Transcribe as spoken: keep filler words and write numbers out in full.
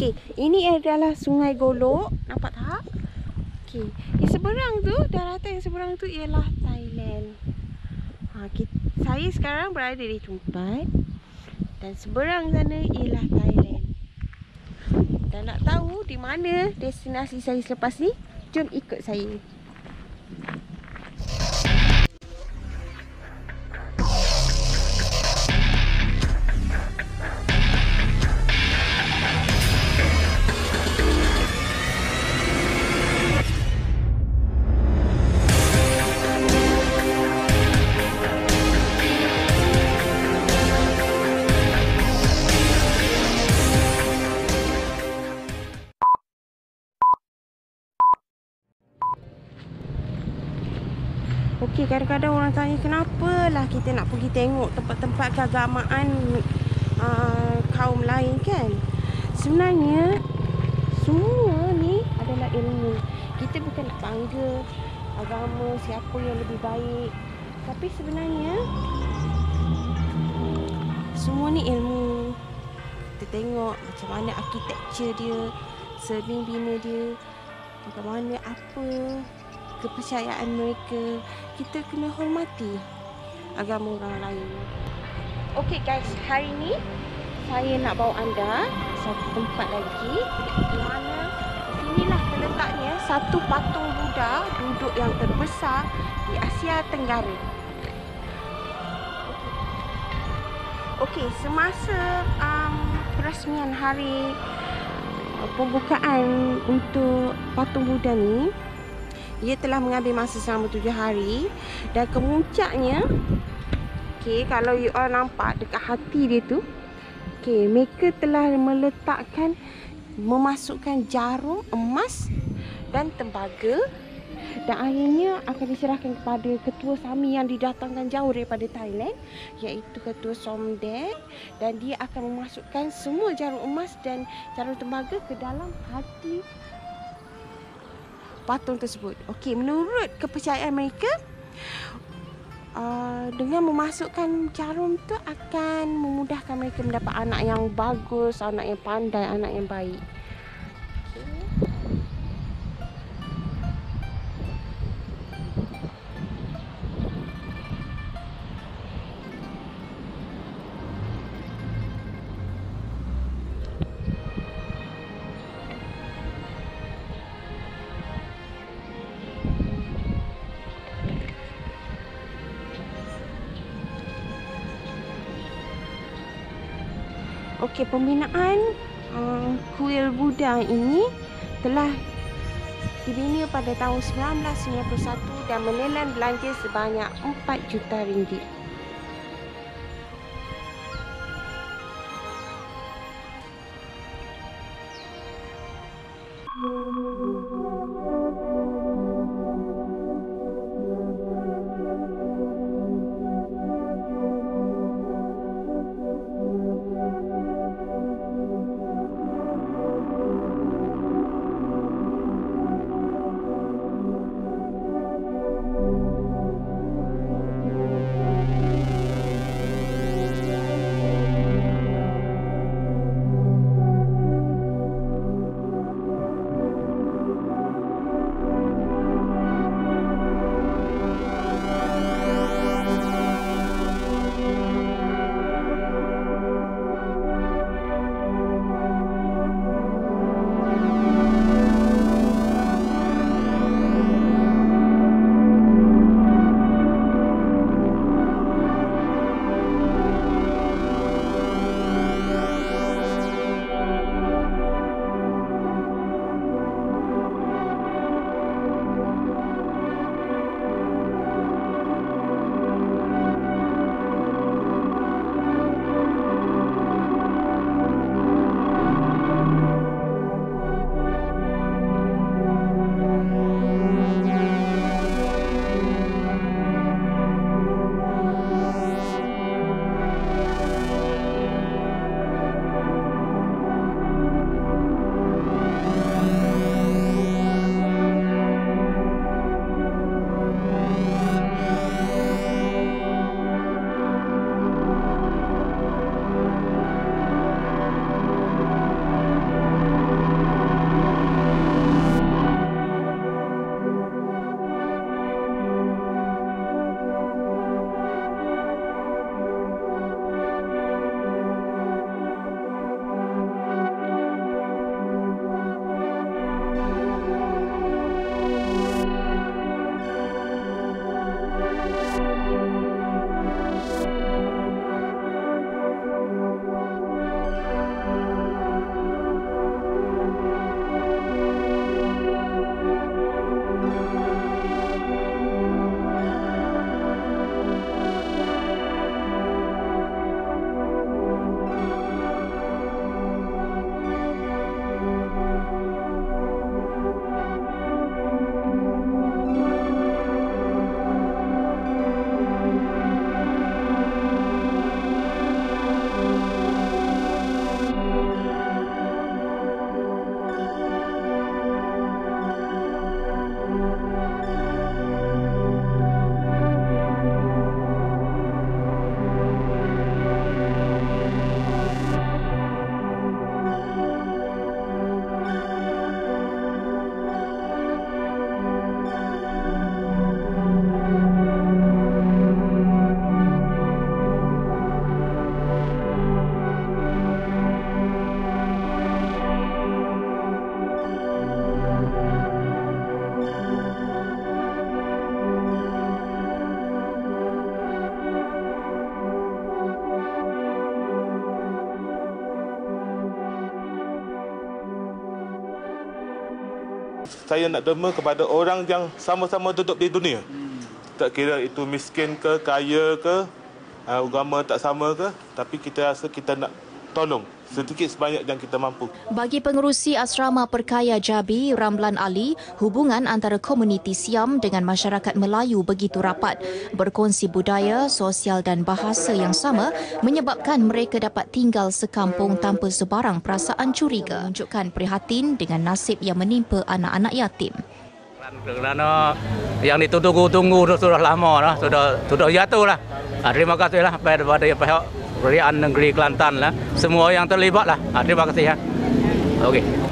Okey, ini adalah Sungai Golok. Nampak tak? Okey, di seberang tu, daratan yang seberang tu ialah Thailand. Ha, kita, saya sekarang berada di tempat dan seberang sana ialah Thailand. Dan nak tahu di mana destinasi saya selepas ni, jom ikut saya. Okey, kadang-kadang orang tanya kenapalah kita nak pergi tengok tempat-tempat keagamaan uh, kaum lain kan. Sebenarnya semua ni adalah ilmu. Kita bukan nak bangga agama siapa yang lebih baik, tapi sebenarnya semua ni ilmu. Kita tengok macam mana arkitektur dia, seni bina dia, bagaimana apa kepercayaan mereka. Kita kena hormati agama orang lain. Okey guys, hari ni saya nak bawa anda satu tempat lagi di mana sinilah terletaknya satu patung Buddha duduk yang terbesar di Asia Tenggara. Okey, semasa um, perasmian hari uh, pembukaan untuk patung Buddha ni, ia telah mengambil masa selama tujuh hari. Dan kemuncaknya, okay, kalau you all nampak dekat hati dia tu, okay, mereka telah meletakkan, memasukkan jarum emas dan tembaga. Dan akhirnya akan diserahkan kepada ketua SAMI yang didatangkan jauh daripada Thailand, iaitu ketua Somdek. Dan dia akan memasukkan semua jarum emas dan jarum tembaga ke dalam hati patung tersebut. Okey, menurut kepercayaan mereka, uh, dengan memasukkan jarum tu akan memudahkan mereka mendapat anak yang bagus, anak yang pandai, anak yang baik. Okey, pembinaan uh, kuil Buddha ini telah dibina pada tahun seribu sembilan ratus sembilan puluh satu dan menelan belanja sebanyak empat juta ringgit. Saya nak derma kepada orang yang sama-sama duduk di dunia. Tak kira itu miskin ke, kaya ke, agama tak sama ke, tapi kita rasa kita nak tolong sedikit sebanyak yang kita mampu. Bagi pengerusi Asrama Perkaya Jabi, Ramlan Ali, hubungan antara komuniti Siam dengan masyarakat Melayu begitu rapat. Berkongsi budaya, sosial dan bahasa yang sama menyebabkan mereka dapat tinggal sekampung tanpa sebarang perasaan curiga. Menunjukkan prihatin dengan nasib yang menimpa anak-anak yatim. Kerana yang ditunggu-tunggu sudah lama, sudah sudah jatuh lah. Terima kasihlah kepada pihak Kerajaan Negeri Kelantan lah, semua yang terlibat lah. Terima kasih ya. Okey.